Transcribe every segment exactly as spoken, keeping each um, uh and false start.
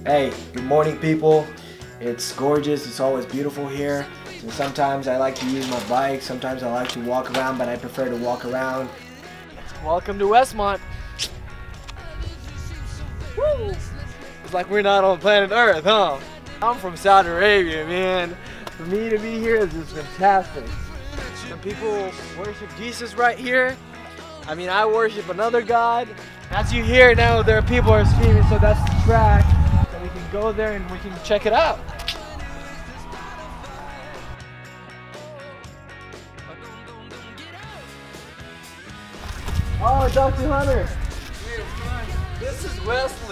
Hey, good morning people. It's gorgeous, it's always beautiful here. And sometimes I like to use my bike, sometimes I like to walk around, but I prefer to walk around. Welcome to Westmont. Woo! It's like we're not on planet Earth, huh? I'm from Saudi Arabia, man. For me to be here is just fantastic. Some people worship Jesus right here. I mean, I worship another God. As you hear now, there are people are screaming, so that's the track. So we can go there and we can check it out. Oh, Doctor Hunter. This is Wesley.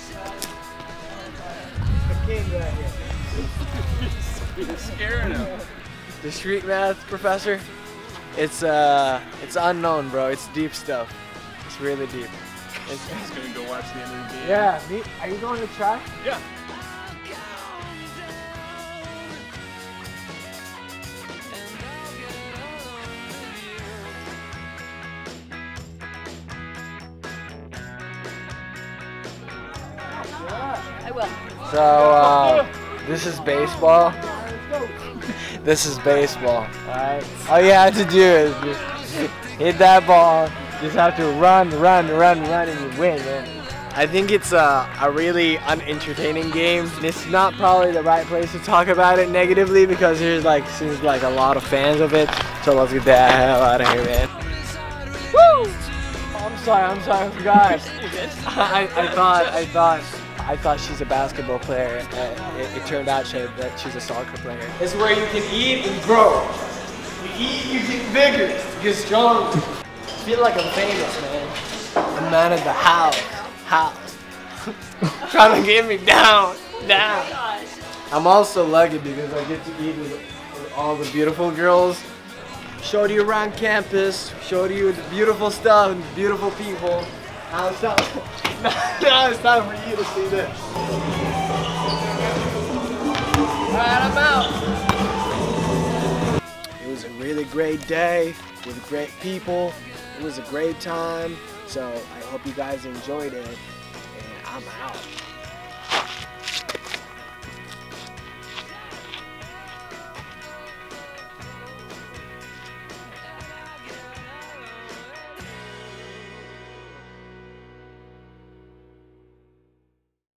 The king right here. You're scaring him. The street math professor. It's uh, it's unknown, bro. It's deep stuff. It's really deep. It's He's gonna go watch the end of the game. yeah. Me, are you going to track? Yeah. I will. So uh, this is baseball. This is baseball. Alright. All you have to do is just hit that ball. Just have to run, run, run, run, and you win, man. I think it's a, a really unentertaining game. It's not probably the right place to talk about it negatively because there's like seems like a lot of fans of it. So let's get the hell out of here, man. Woo! I'm sorry, I'm sorry, I forgot. I, I thought, I thought. I thought she's a basketball player, and it, it turned out she, that she's a soccer player. It's where you can eat and grow. You eat, you get bigger, you get stronger. I feel like I'm famous, man. The man of the house, house. Trying to get me down, down. I'm also lucky because I get to eat with, with all the beautiful girls. Showed you around campus, showed you the beautiful stuff and beautiful people. Now it's time, now it's time for you to see this. Alright, I'm out. It was a really great day with great people. It was a great time. So I hope you guys enjoyed it. And I'm out.